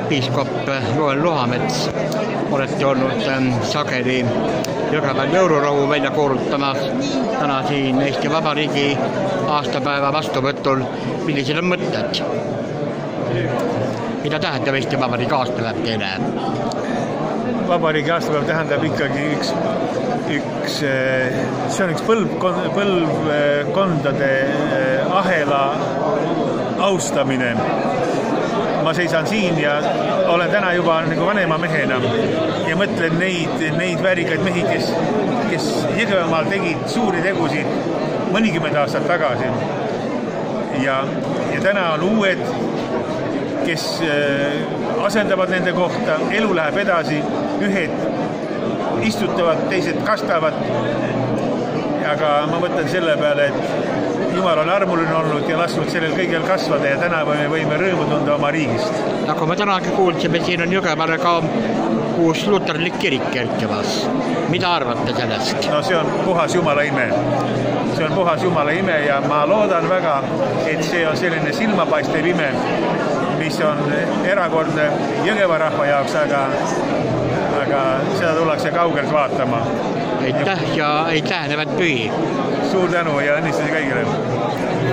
piiskop Joel Luhamets. Olete olnud sageli Jõgeval jõulurahu välja kuulutamas. Täna siin Eesti Vabariigi aastapäeva vastuvõtul. Millised on mõtted? Mida tähendab Eesti Vabariigi aastapäev teile? Vabariigi aastapäev tähendab ikkagi see on üks põlvkondade ahela austamine. Ma seisan siin ja olen täna juba nagu vanema mehena ja mõtlen neid väärikaid mehi, kes Jõgevamaal tegid suuri tegusid mõnikümmend aastat tagasi. Ja täna on uued, kes asendavad nende kohta, elu läheb edasi, ühed istutavad, teised kastavad. Aga ma mõtlen selle peale, et Jumal on armuline olnud ja lasknud sellel kõigel kasvada ja täna võime rõõmu tunda oma riigist. Nagu me tänagi kuulsime, siin on Jõgevale ka uus luterlik kirik kerkimas. Mida arvate sellest? No see on puhas Jumala ime. See on puhas Jumala ime ja ma loodan väga, et see on selline silmapaistev ime, mis on erakordne Jõgeva rahva jaoks, aga seda tullakse kaugelt vaatama. Aitäh ja aitäh, nevad pühi. Suur tänu ja õnnistusi kõigile.